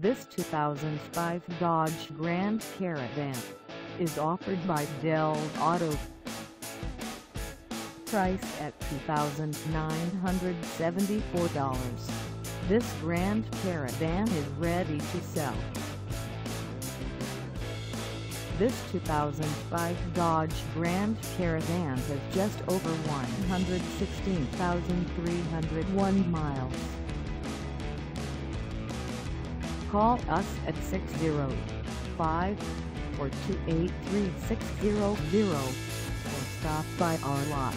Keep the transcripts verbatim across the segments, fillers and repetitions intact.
This two thousand five Dodge Grand Caravan is offered by Dell Auto. Price at two thousand nine hundred seventy-four dollars. This Grand Caravan is ready to sell. This two thousand five Dodge Grand Caravan has just over one hundred sixteen thousand three hundred one miles. Call us at six oh five, four two eight, three six zero zero or stop by our lot.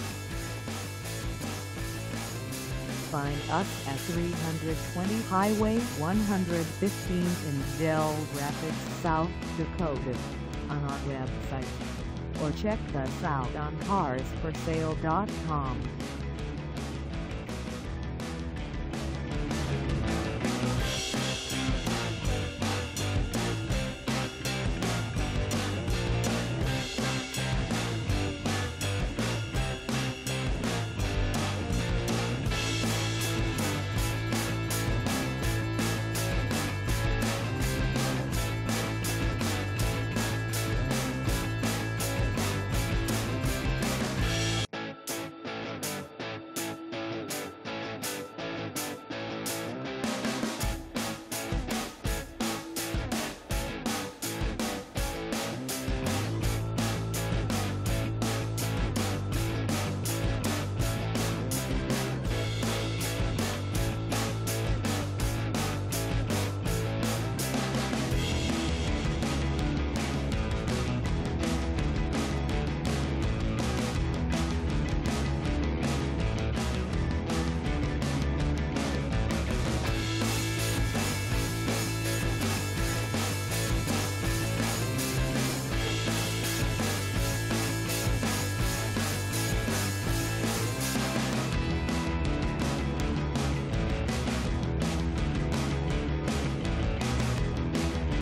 Find us at three twenty Highway one fifteen in Dell Rapids, South Dakota, on our website, or check us out on cars for sale dot com.